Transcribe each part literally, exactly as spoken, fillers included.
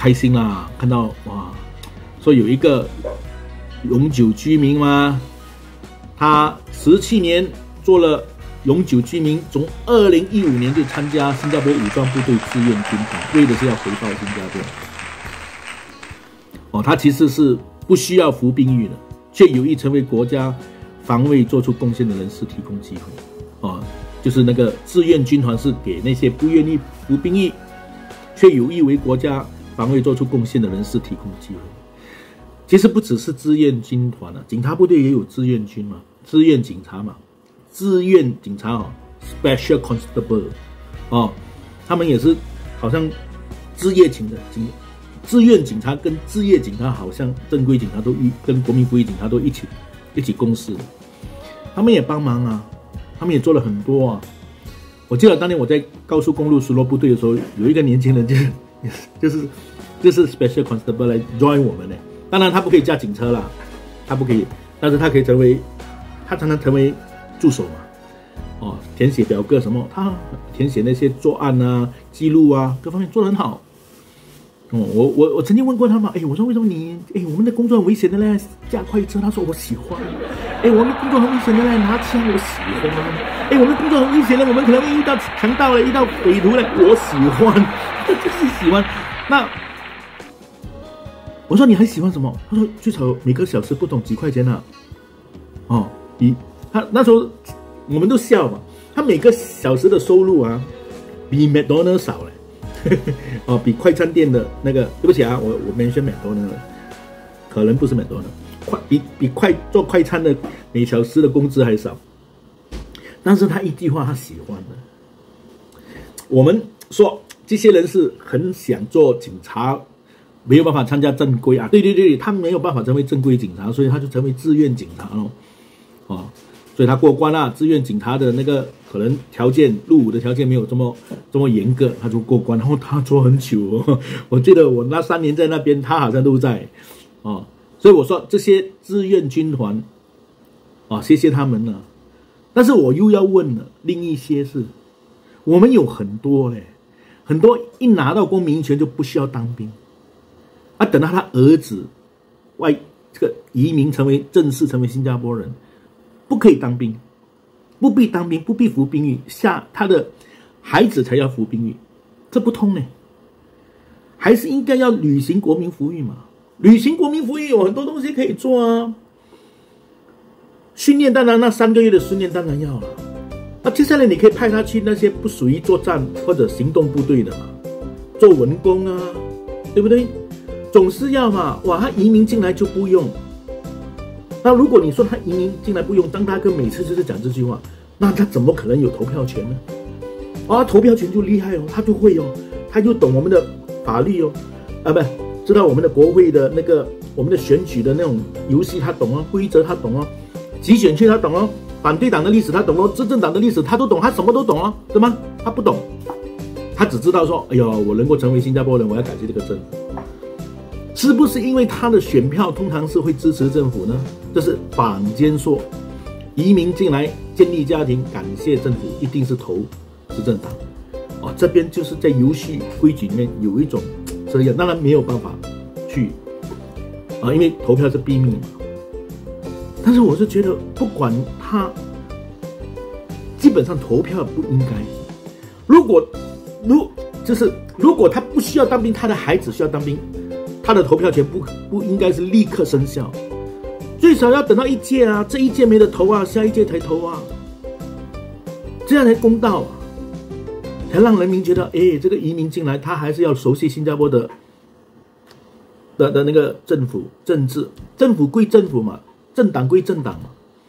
开心啦，看到哇，说有一个永久居民嘛，他十七年做了永久居民，从二零一五年就参加新加坡武装部队志愿军团，为的是要回报新加坡。哦，他其实是不需要服兵役的，却有意成为国家防卫做出贡献的人士提供机会。哦，就是那个志愿军团是给那些不愿意服兵役，却有意为国家防卫做出贡献的人士提供机会。其实不只是志愿军团啊，警察部队也有志愿军嘛，志愿警察嘛。志愿警察哦 ，Special Constable， 哦，他们也是好像志业警的警，志愿警察跟志业警察好像正规警察都一跟国民服役警察都一起一起共事，他们也帮忙啊，他们也做了很多啊。我记得当年我在高速公路巡逻部队的时候，有一个年轻人就就是就是 Special Constable 来 join 我们呢。当然他不可以驾警车啦，他不可以，但是他可以成为，他常常成为助手嘛，哦，填写表格什么，他填写那些作案啊、记录啊，各方面做得很好。哦，我我我曾经问过他嘛，哎，我说为什么你，哎，我们的工作很危险的嘞，驾快车，他说我喜欢。哎，我们工作很危险的嘞，拿枪我喜欢。哎，我们工作很危险的，我们可能会遇到强盗了，遇到匪徒了，我喜欢，他就是喜欢。那我说你还喜欢什么？他说最少每个小时不懂几块钱啊。哦，比他那时候我们都笑嘛，他每个小时的收入啊，比 McDonald's 少嘞，哦，比快餐店的那个，对不起啊，我我mention McDonald's，可能不是 McDonald's， 快比比快做快餐的每小时的工资还少，但是他一句话他喜欢的。我们说这些人是很想做警察，没有办法参加正规啊，对对对，他没有办法成为正规警察，所以他就成为志愿警察咯。哦，所以他过关了、啊，志愿警察的那个可能条件，入伍的条件没有这么这么严格，他就过关。然后他做很久、哦，我记得我那三年在那边，他好像都在，哦，所以我说这些志愿军团，啊、哦，谢谢他们了。但是我又要问了，另一些是，我们有很多嘞，很多一拿到公民权就不需要当兵，啊，等到他儿子外这个移民成为正式成为新加坡人。不可以当兵，不必当兵，不必服兵役，下他的孩子才要服兵役，这不通呢。还是应该要履行国民服役嘛？履行国民服役有很多东西可以做啊。训练当然那三个月的训练当然要了，那接下来你可以派他去那些不属于作战或者行动部队的嘛，做文工啊，对不对？总是要嘛。哇，他移民进来就不用。那如果你说他移民进来不用，当大哥每次就是讲这句话，那他怎么可能有投票权呢？啊，投票权就厉害哦，他就会哦，他就懂我们的法律哦，啊，不知道我们的国会的那个我们的选举的那种游戏他懂哦，规则他懂哦，集选区他懂哦，反对党的历史他懂哦，执政党的历史他都懂，他什么都懂哦，对吗？他不懂，他只知道说，哎呦，我能够成为新加坡人，我要感谢这个政府。是不是因为他的选票通常是会支持政府呢？这是坊间说，移民进来建立家庭，感谢政府，一定是投执政党。哦，这边就是在游戏规矩里面有一种这样，当然没有办法去啊，因为投票是秘密嘛。但是我是觉得，不管他，基本上投票不应该。如果如就是如果他不需要当兵，他的孩子需要当兵。他的投票权不不应该是立刻生效，最少要等到一届啊，这一届没得投啊，下一届才投啊，这样才公道啊，才让人民觉得，哎，这个移民进来，他还是要熟悉新加坡的的的那个政府政治，政府归政府嘛，政党归政党嘛，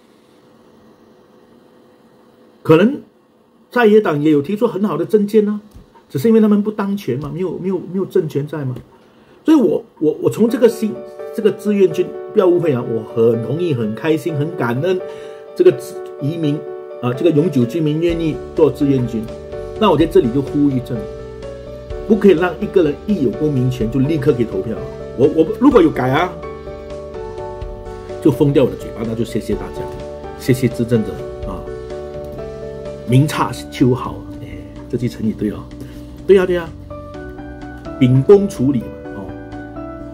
可能在野党也有提出很好的政见啊，只是因为他们不当权嘛，没有没有没有政权在嘛。所以我我我从这个新这个志愿军，不要误会啊，我很同意、很开心、很感恩这个移民啊，这个永久居民愿意做志愿军。那我在这里就呼吁政府，不可以让一个人一有公民权就立刻可以投票。我我如果有改啊，就封掉我的嘴巴，那就谢谢大家，谢谢执政者啊，明察秋毫，哎，这句成语对哦，对呀、啊、对呀、啊，秉公处理嘛，哦，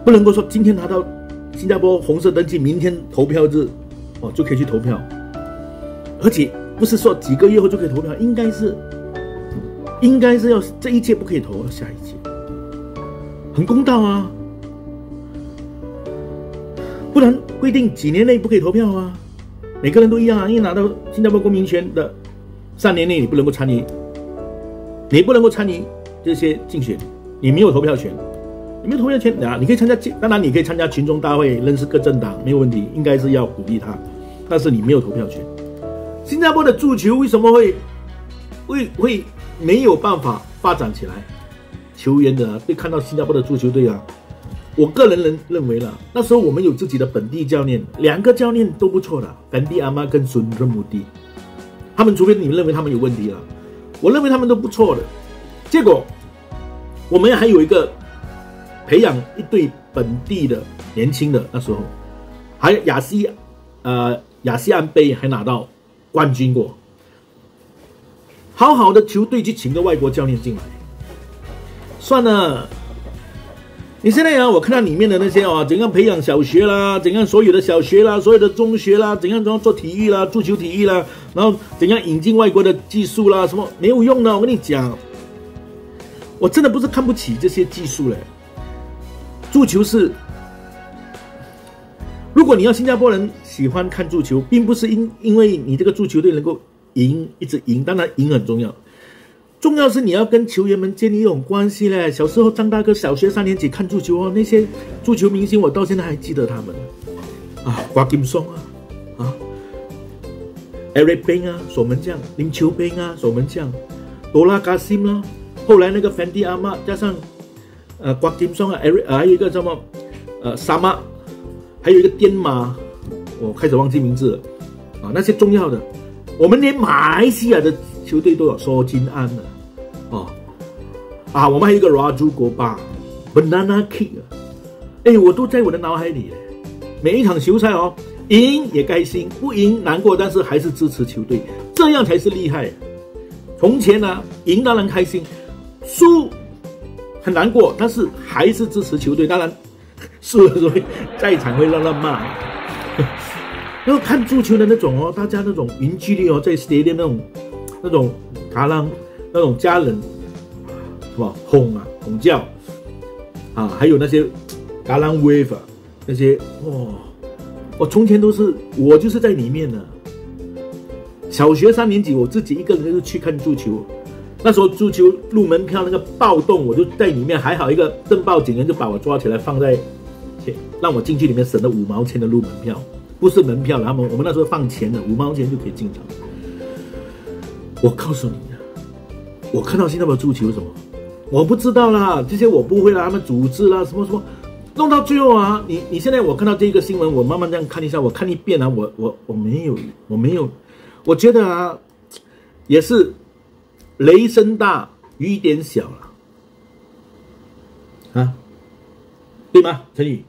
不能够说今天拿到新加坡红色登记，明天投票日哦就可以去投票，而且不是说几个月后就可以投票，应该是应该是要这一届不可以投，下一届很公道啊，不然规定几年内不可以投票啊，每个人都一样啊，因为拿到新加坡公民权的三年内你不能够参与，你不能够参与这些竞选，你没有投票权。你没有投票权啊！你可以参加，当然你可以参加群众大会，认识各政党没有问题，应该是要鼓励他。但是你没有投票权。新加坡的足球为什么会会会没有办法发展起来？球员的啊，会看到新加坡的足球队啊，我个人认认为啦，那时候我们有自己的本地教练，两个教练都不错的，本地阿妈跟孙仁姆蒂，他们除非你们认为他们有问题了，我认为他们都不错的。结果我们还有一个。培养一队本地的年轻的，那时候还亚西呃亚细安杯还拿到冠军过，好好的球队去请个外国教练进来，算了。你现在啊，我看到里面的那些啊，怎样培养小学啦，怎样所有的小学啦，所有的中学啦，怎样怎样做体育啦，足球体育啦，然后怎样引进外国的技术啦，什么没有用的。我跟你讲，我真的不是看不起这些技术嘞。足球是，如果你要新加坡人喜欢看足球，并不是因因为你这个足球队能够赢，一直赢，当然赢很重要，重要是你要跟球员们建立一种关系嘞。小时候张大哥小学三年级看足球哦，那些足球明星我到现在还记得他们啊，瓜金松啊，啊 ，Eric Beng 啊，守门将，林球兵啊，守门将，多拉加辛啦，后来那个 Fendi 阿妈加上。呃，瓜金松啊，呃，还有一个什么，呃，沙马，还有一个颠马，我开始忘记名字了，啊，那些重要的，我们连马来西亚的球队都有说金安的，哦，啊，我们还有一个 Raju Gopa、Banana Kick 啊，哎，我都在我的脑海里，每一场球赛哦，赢也开心，不赢难过，但是还是支持球队，这样才是厉害。从前呢、啊，赢当然开心，输。很难过，但是还是支持球队。当然，输了时候在场会乱乱骂。然后看足球的那种哦，大家那种凝聚力哦，在 stadium 那种那种嘎啷那种家人，什么哄啊哄叫啊，还有那些嘎啷 wave 啊，那些哇，我从前都是我就是在里面的。小学三年级，我自己一个人就去看足球。那时候足球入门票那个暴动，我就在里面，还好一个镇暴警员就把我抓起来放在，让我进去里面省了五毛钱的入门票，不是门票，他们我们那时候放钱的，五毛钱就可以进场。我告诉你啊，我看到新加坡足球什么，我不知道啦，这些我不会啦，他们组织啦什么什么，弄到最后啊，你你现在我看到这个新闻，我慢慢这样看一下，我看一遍啊，我我我没有我没有，我觉得啊，也是。雷声大雨点小了，啊，对吗？成语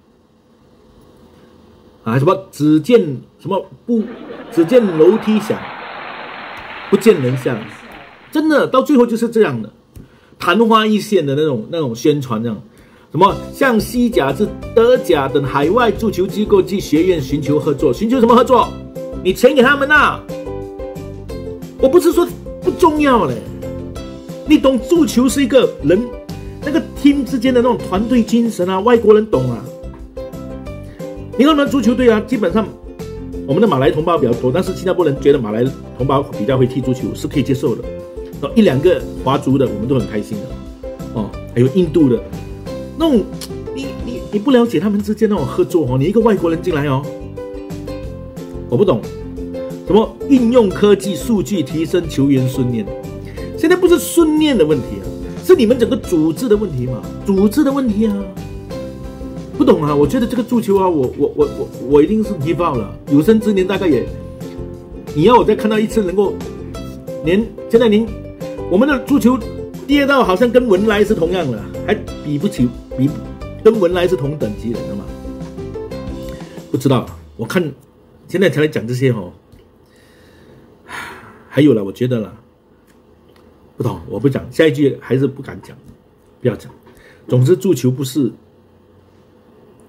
啊，什么只见什么不只见楼梯响，不见人下，真的到最后就是这样的，昙花一现的那种那种宣传，这样什么向西甲至德甲等海外足球机构及学院寻求合作，寻求什么合作？你钱给他们呐！我不是说不重要嘞。你懂足球是一个人那个 team 之间的那种团队精神啊，外国人懂啊。你看我们足球队啊，基本上我们的马来同胞比较多，但是新加坡人觉得马来同胞比较会踢足球是可以接受的。然后一两个华族的，我们都很开心的。哦，还有印度的，那种你你你不了解他们之间那种合作哦，你一个外国人进来哦，我不懂什么运用科技数据提升球员训练。现在不是训练的问题啊，是你们整个组织的问题嘛，组织的问题啊，不懂啊。我觉得这个足球啊，我我我我我一定是 give up 了，有生之年大概也，你要我再看到一次能够，连现在连我们的足球跌到好像跟文莱是同样的，还比不起比跟文莱是同等级的，知道吗？不知道，我看现在才来讲这些哦，还有了，我觉得了。不懂，我不讲，下一句还是不敢讲，不要讲。总之，足球不是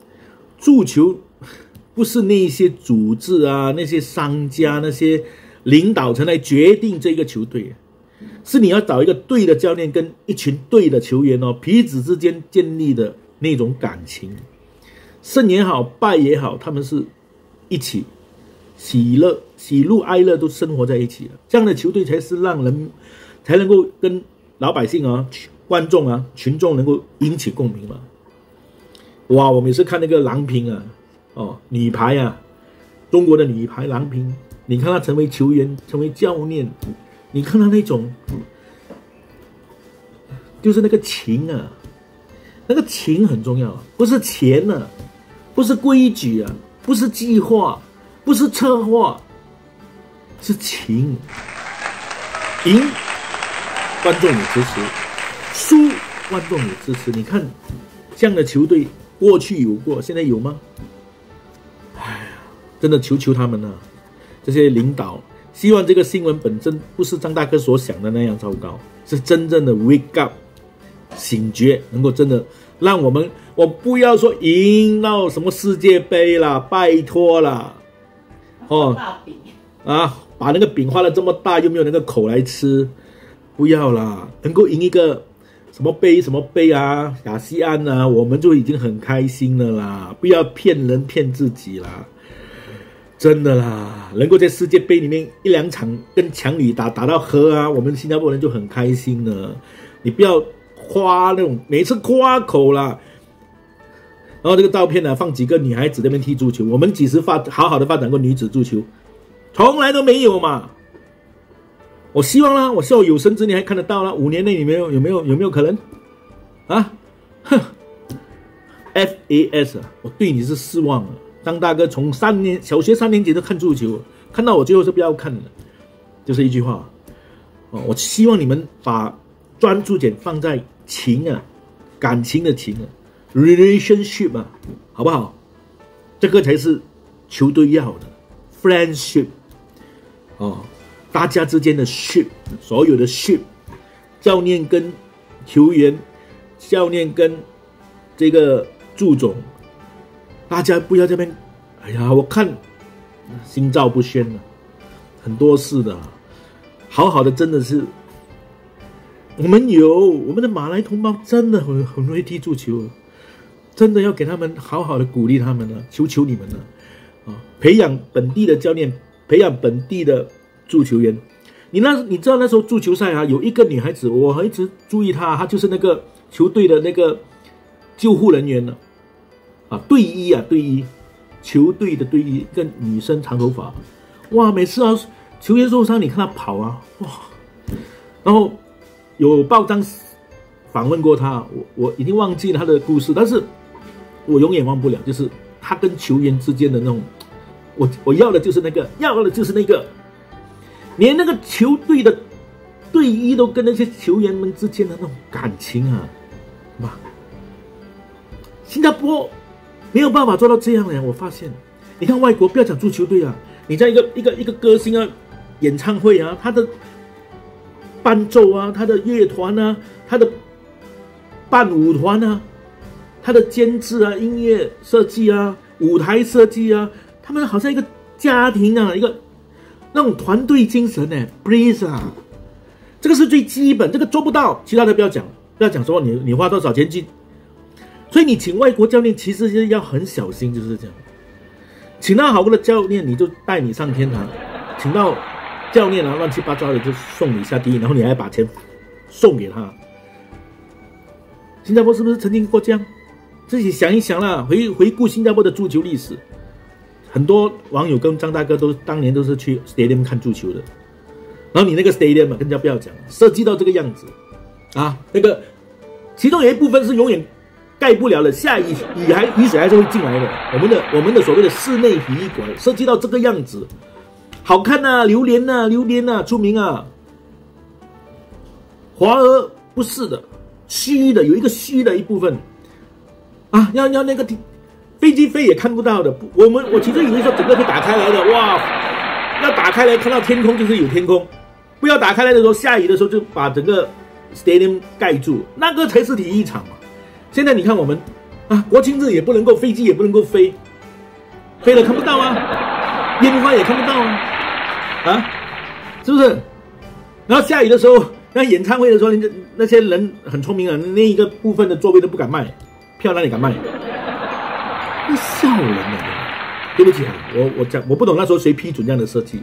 足球不是那些组织啊、那些商家、那些领导层来决定这个球队，是你要找一个对的教练跟一群对的球员哦，彼此之间建立的那种感情，胜也好，败也好，他们是一起喜乐、喜怒哀乐都生活在一起的，这样的球队才是让人才能够跟老百姓啊、观众啊、群众能够引起共鸣嘛。哇，我每次看那个郎平啊，哦，女排啊，中国的女排郎平，你看她成为球员、成为教练，你看她那种，就是那个情啊，那个情很重要，不是钱啊，不是规矩啊，不是计划，不是策划，是情。赢，观众也支持；输，观众也支持。你看这样的球队。过去有过，现在有吗？哎呀，真的求求他们了，这些领导。希望这个新闻本身不是张大哥所想的那样糟糕，是真正的 wake up 醒觉，能够真的让我们，我不要说赢到什么世界杯啦，拜托啦，哦，啊，把那个饼画得这么大，又没有那个口来吃，不要啦，能够赢一个。什么杯什么杯啊，亚细安啊，我们就已经很开心了啦！不要骗人骗自己啦，真的啦！能够在世界杯里面一两场跟强旅打打到和啊，我们新加坡人就很开心了。你不要夸那种每次夸口啦。然后这个照片呢、啊，放几个女孩子在那边踢足球，我们几时发好好的发展过女子足球，从来都没有嘛。我希望啦，我希望有生之年还看得到啦。五年内有没有有没有有没有可能？啊，哼 ，F A S 啊，我对你是失望了。张大哥从三年小学三年级就看足球，看到我最后是不要看的，就是一句话。哦，我希望你们把专注点放在情啊，感情的情啊 ，relationship 啊，好不好？这个才是球队要的 friendship 哦。大家之间的 ship， 所有的 ship， 教练跟球员，教练跟这个助总，大家不要这边，哎呀，我看心照不宣了，很多事的，好好的真的是，我们有我们的马来同胞真的很很会踢足球，真的要给他们好好的鼓励他们了，求求你们了啊！培养本地的教练，培养本地的。足球员，你那你知道那时候足球赛啊，有一个女孩子，我还一直注意她，她就是那个球队的那个救护人员呢，啊，队医啊，队医，球队的队医，一个女生长头发，哇，每次啊球员受伤，你看她跑啊，哇，然后有报章访问过她，我我已经忘记了她的故事，但是我永远忘不了，就是她跟球员之间的那种，我我要的就是那个，要的就是那个。连那个球队的队医都跟那些球员们之间的那种感情啊，哇！新加坡没有办法做到这样的，我发现。你看外国，不要讲足球队啊，你在一个一个一个歌星啊，演唱会啊，他的伴奏啊，他的乐团啊，他的伴舞团啊，他的监制啊，音乐设计啊，舞台设计啊，他们好像一个家庭啊，一个。那种团队精神呢 ，Breeze 啊，这个是最基本，这个做不到，其他的不要讲，不要讲说你你花多少钱去，所以你请外国教练其实是要很小心，就是这样。请到好的教练，你就带你上天堂；请到教练啊乱七八糟的就送你下地狱，然后你还把钱送给他。新加坡是不是曾经过这样？自己想一想啦，回回顾新加坡的足球历史。很多网友跟张大哥都当年都是去 stadium 看足球的，然后你那个 stadium 嘛，更加不要讲，设计到这个样子，啊，那个其中有一部分是永远盖不了的，下雨雨还雨水还是会进来的。我们的我们的所谓的室内体育馆设计到这个样子，好看呐、啊，榴莲呐、啊，榴莲呐、啊，出名啊。华俄不是的，虚的有一个虚的一部分，啊，要要那个。飞机飞也看不到的，我们我其实以为说整个会打开来的，哇，要打开来看到天空就是有天空，不要打开来的时候下雨的时候就把整个 stadium 盖住，那个才是体育场嘛。现在你看我们啊，国庆日也不能够，飞机也不能够飞，飞了看不到啊，烟花也看不到啊，啊，是不是？然后下雨的时候，那演唱会的时候，那那些人很聪明啊，那一个部分的座位都不敢卖，票哪里敢卖？那笑人了，对不起啊，我我讲我不懂那时候谁批准这样的设计。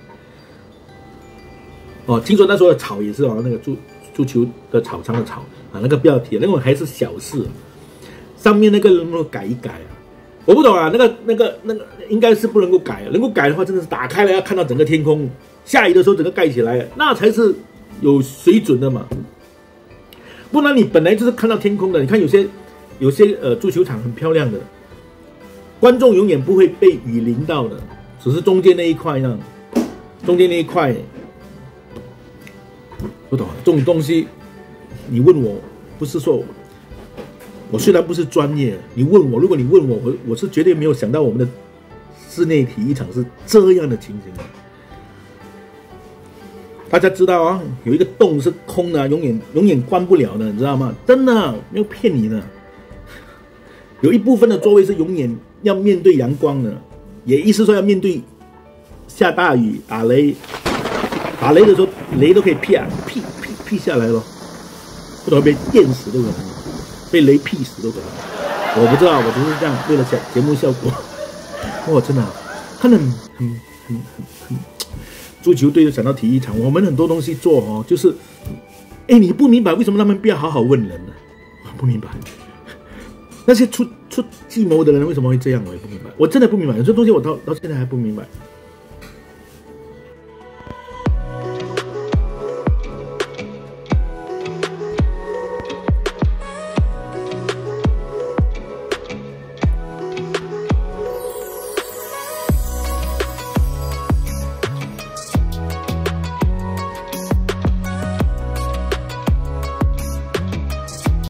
哦，听说那时候的草也是哦，那个足足球的草场的草啊，那个不要提，那种还是小事，上面那个能不能改一改啊？我不懂啊，那个那个那个应该是不能够改，能够改的话真的是打开了要看到整个天空，下雨的时候整个盖起来，那才是有水准的嘛。不然你本来就是看到天空的，你看有些有些呃足球场很漂亮的，观众永远不会被雨淋到的，只是中间那一块呢，中间那一块。不懂这种东西，你问我，不是说，我虽然不是专业，你问我，如果你问我，我我是绝对没有想到我们的室内体育场是这样的情形。大家知道啊，有一个洞是空的，永远永远关不了的，你知道吗？真的没有骗你的。有一部分的座位是永远要面对阳光的，也意思说要面对下大雨、打雷。打雷的时候，雷都可以劈啊，劈劈劈下来了，不懂被电死都可能，被雷劈死都可能。我不知道，我只是这样为了节节目效果。哇，真的，看得很很很很很，足球队就想到体育场，我们很多东西做哦，就是，哎，你不明白为什么他们不要好好问人呢？我不明白，那些出出计谋的人为什么会这样？我也不明白，我真的不明白，有些东西我到到现在还不明白。